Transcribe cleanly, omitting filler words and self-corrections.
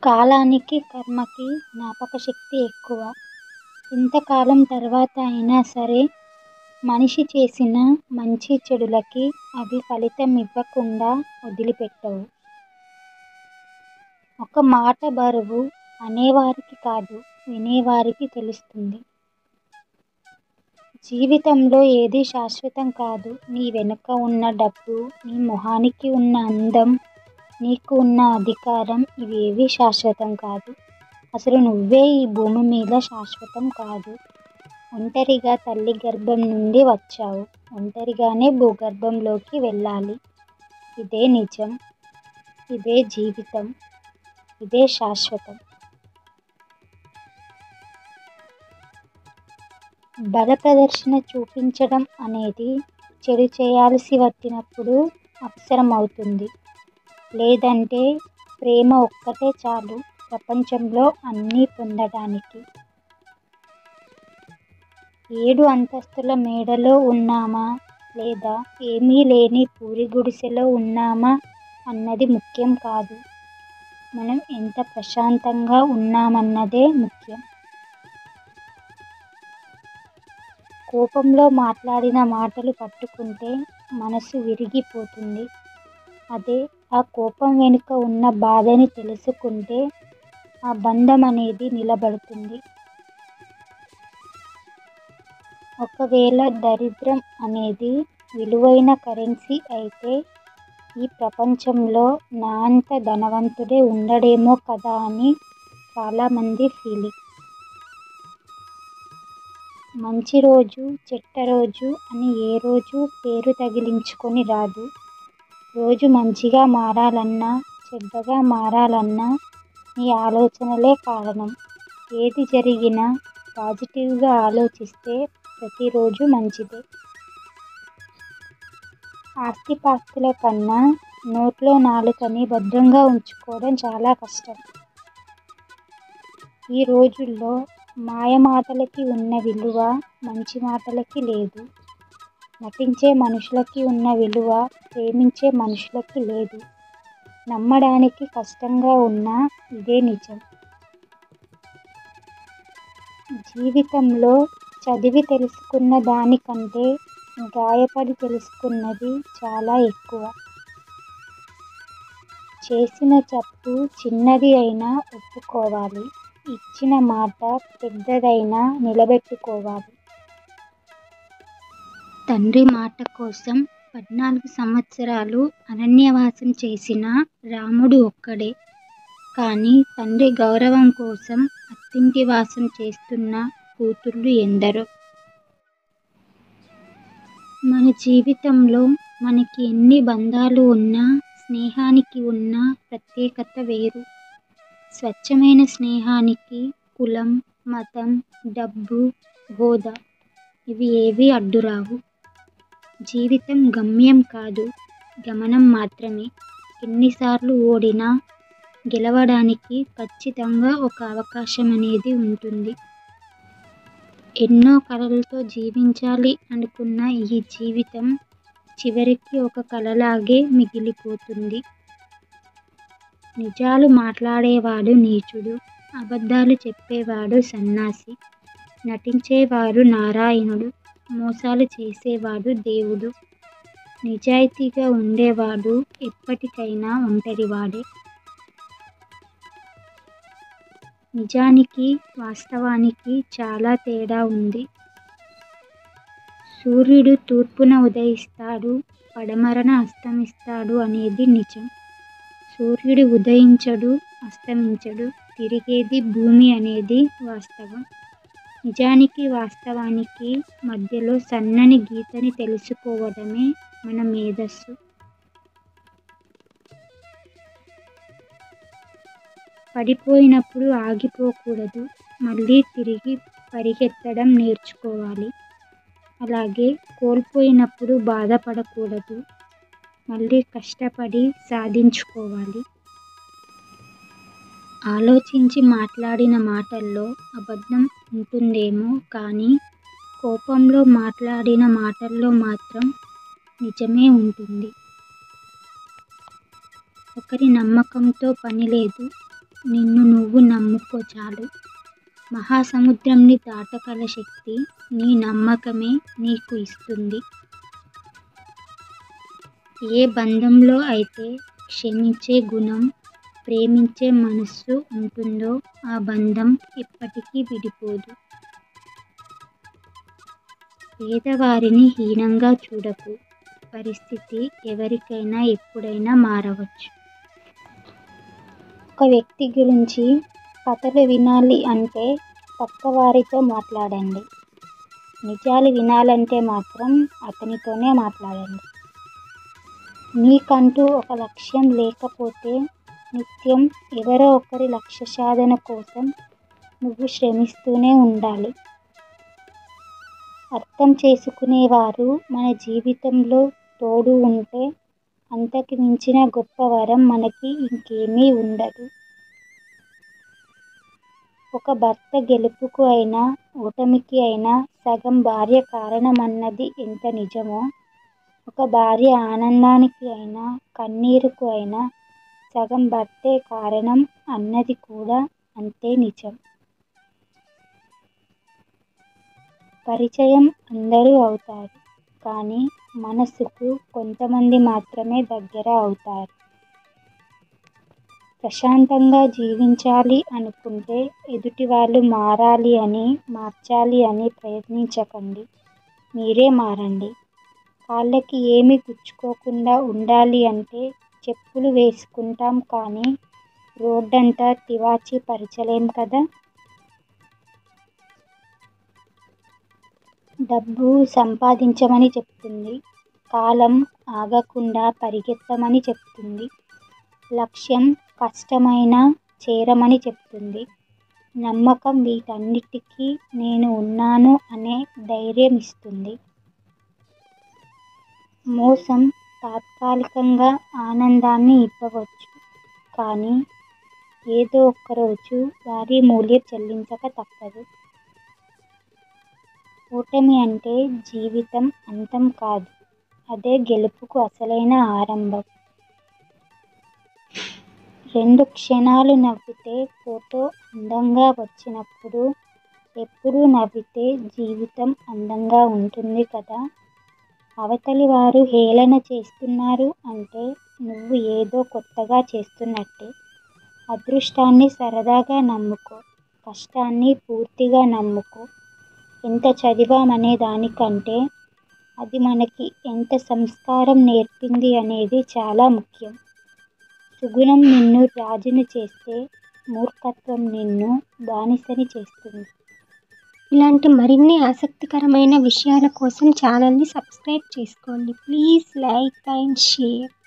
కాలానికి, కర్మకి జ్ఞాపకశక్తి ఎక్కువ. ఇంతకాలం తర్వాత అయినా సరే మనిషి చేసిన మంచి చెడులకి అవి ఫలితం ఇవ్వకుండా వదిలిపెట్టవు. ఒక మాట బరువు అనేవారికి కాదు, వినేవారికి తెలుస్తుంది. జీవితంలో ఏదీ శాశ్వతం కాదు. నీ వెనుక ఉన్న డబ్బు, నీ మొహానికి ఉన్న అందం, నీకు ఉన్న అధికారం ఇవేవీ శాశ్వతం కాదు. అసలు నువ్వే ఈ భూమి మీద శాశ్వతం కాదు. ఒంటరిగా తల్లి గర్భం నుండి వచ్చావు, ఒంటరిగానే భూగర్భంలోకి వెళ్ళాలి. ఇదే నిజం, ఇదే జీవితం, ఇదే శాశ్వతం. బల ప్రదర్శన చూపించడం అనేది చెడు చేయాల్సి వచ్చినప్పుడు అవసరమవుతుంది. లేదంటే ప్రేమ ఒక్కటే చాలు ప్రపంచంలో అన్నీ పొందడానికి. 7 అంతస్తుల మేడలో ఉన్నామా లేదా ఏమీ లేని పూరి గుడిసెలో ఉన్నామా అన్నది ముఖ్యం కాదు. మనం ఎంత ప్రశాంతంగా ఉన్నామన్నదే ముఖ్యం. కోపంలో మాట్లాడిన మాటలు పట్టుకుంటే మనసు విరిగిపోతుంది. అదే ఆ కోపం వెనుక ఉన్న బాధని తెలుసుకుంటే ఆ బంధం అనేది నిలబడుతుంది. ఒకవేళ దరిద్రం అనేది విలువైన కరెన్సీ అయితే ఈ ప్రపంచంలో నా అంత ధనవంతుడే ఉండడేమో కదా అని చాలామంది ఫీలింగ్. మంచి రోజు, చెడ్డ రోజు అని ఏ రోజు పేరు తగిలించుకొని రాదు. రోజు మంచిగా మారాలన్నా, చెడ్డగా మారాలన్నా నీ ఆలోచనలే కారణం. ఏది జరిగినా పాజిటివ్గా ఆలోచిస్తే ప్రతిరోజు మంచిదే. ఆస్తిపాస్తుల కన్నా నోట్లో నాలుకని భద్రంగా ఉంచుకోవడం చాలా కష్టం. ఈ రోజుల్లో మాయమాటలకి ఉన్న విలువ మంచి మాటలకి లేదు. నటించే మనుషులకి ఉన్న విలువ ప్రేమించే మనుషులకి లేదు. నమ్మడానికి కష్టంగా ఉన్నా ఇదే నిజం. జీవితంలో చదివి తెలుసుకున్న దానికంటే గాయపడి తెలుసుకున్నది చాలా ఎక్కువ. చేసిన తప్పు చిన్నది అయినా ఒప్పుకోవాలి. ఇచ్చిన మాట పెద్దదైనా నిలబెట్టుకోవాలి. తండ్రి మాట కోసం 14 సంవత్సరాలు అరణ్యవాసం చేసిన రాముడు ఒక్కడే. కానీ తండ్రి గౌరవం కోసం అత్తింటి వాసం చేస్తున్న కూతుళ్ళు ఎందరో. మన జీవితంలో మనకి ఎన్ని బంధాలు ఉన్నా స్నేహానికి ఉన్న ప్రత్యేకత వేరు. స్వచ్ఛమైన స్నేహానికి కులం, మతం, డబ్బు, హోదా ఇవి ఏవీ అడ్డురావు. జీవితం గమ్యం కాదు, గమనం మాత్రమే. ఎన్నిసార్లు ఓడినా గెలవడానికి ఖచ్చితంగా ఒక అవకాశం అనేది ఉంటుంది. ఎన్నో కలలతో జీవించాలి అనుకున్న ఈ జీవితం చివరికి ఒక కలలాగే మిగిలిపోతుంది. నిజాలు మాట్లాడేవాడు నీచుడు, అబద్ధాలు చెప్పేవాడు సన్యాసి, నటించేవాడు నారాయణుడు, మోసాలు చేసేవాడు దేవుడు, నిజాయితీగా ఉండేవాడు ఎప్పటికైనా ఒంటరివాడే. నిజానికి వాస్తవానికి చాలా తేడా ఉంది. సూర్యుడు తూర్పున ఉదయిస్తాడు, పడమరన అస్తమిస్తాడు అనేది నిజం. సూర్యుడు ఉదయించడు, అస్తమించడు, తిరిగేది భూమి అనేది వాస్తవం. నిజానికి వాస్తవానికి మధ్యలో సన్నని గీతని తెలుసుకోవడమే మన మేధస్సు. పడిపోయినప్పుడు ఆగిపోకూడదు, మళ్ళీ తిరిగి పరిగెత్తడం నేర్చుకోవాలి. అలాగే కోల్పోయినప్పుడు బాధపడకూడదు, మళ్ళీ కష్టపడి సాధించుకోవాలి. ఆలోచించి మాట్లాడిన మాటల్లో అబద్ధం ఉంటుందేమో కానీ కోపంలో మాట్లాడిన మాటల్లో మాత్రం నిజమే ఉంటుంది. ఒకరి నమ్మకంతో పని లేదు, నిన్ను నువ్వు నమ్ముకో చాలు. మహాసముద్రంని దాటగల శక్తి నీ నమ్మకమే నీకు ఇస్తుంది. ఏ బంధంలో అయితే క్షమించే గుణం, ప్రేమించే మనస్సు ఉంటుందో ఆ బంధం ఎప్పటికీ విడిపోదు. పేదవారిని హీనంగా చూడకు. పరిస్థితి ఎవరికైనా ఎప్పుడైనా మారవచ్చు. ఒక వ్యక్తి గురించి కథలు వినాలి అంటే పక్కవారితో మాట్లాడండి. నిజాలు వినాలంటే మాత్రం అతనితోనే మాట్లాడండి. నీకంటూ ఒక లక్ష్యం లేకపోతే నిత్యం ఎవరో ఒకరి లక్ష్య సాధన కోసం నువ్వు శ్రమిస్తూనే ఉండాలి. అర్థం చేసుకునేవారు మన జీవితంలో తోడు ఉంటే అంతకు మించిన గొప్ప వరం మనకి ఇంకేమీ ఉండదు. ఒక భర్త గెలుపుకు అయినా ఓటమికి అయినా సగం భార్య కారణమన్నది ఎంత నిజమో, ఒక భార్య ఆనందానికి అయినా కన్నీరుకు అయినా సగం భర్తే కారణం అన్నది కూడా అంతే నిజం. పరిచయం అందరూ అవుతారు, కానీ మనసుకు కొంతమంది మాత్రమే దగ్గర అవుతారు. ప్రశాంతంగా జీవించాలి అనుకుంటే ఎదుటివాళ్ళు మారాలి అని, మార్చాలి అని ప్రయత్నించకండి. మీరే మారండి. కాళ్ళకి ఏమీ గుచ్చుకోకుండా ఉండాలి అంటే చెప్పులు వేసుకుంటాం, కానీ రోడ్డంతా తివాచీ పరచలేం కదా. డబ్బు సంపాదించమని చెప్తుంది, కాలం ఆగకుండా పరిగెత్తమని చెప్తుంది. లక్ష్యం కష్టమైనా చేరమని చెప్తుంది. నమ్మకం వీటన్నిటికీ నేను ఉన్నాను అనే ధైర్యం ఇస్తుంది. మోసం తాత్కాలికంగా ఆనందాన్ని ఇవ్వవచ్చు, కానీ ఏదో ఒక్కరోజు భారీ మూల్యం చెల్లించక తప్పదు. ఓటమి అంటే జీవితం అంతం కాదు, అదే గెలుపుకు అసలైన ఆరంభం. 2 క్షణాలు నవ్వితే ఫోటో అందంగా వచ్చినప్పుడు ఎప్పుడూ నవ్వితే జీవితం అందంగా ఉంటుంది కదా. అవతలి వారు హేళన చేస్తున్నారు అంటే నువ్వు ఏదో కొత్తగా చేస్తున్నట్టే. అదృష్టాన్ని సరదాగా నమ్ముకో, కష్టాన్ని పూర్తిగా నమ్ముకో. ఎంత చదివామనే దానికంటే అది మనకి ఎంత సంస్కారం నేర్పింది అనేది చాలా ముఖ్యం. సుగుణం నిన్ను రాజుని చేస్తే మూర్ఖత్వం నిన్ను బానిసని చేస్తుంది. ఇలాంటి మరిన్ని ఆసక్తికరమైన విషయాల కోసం ఛానల్ని సబ్స్క్రైబ్ చేసుకోండి. Please like and share.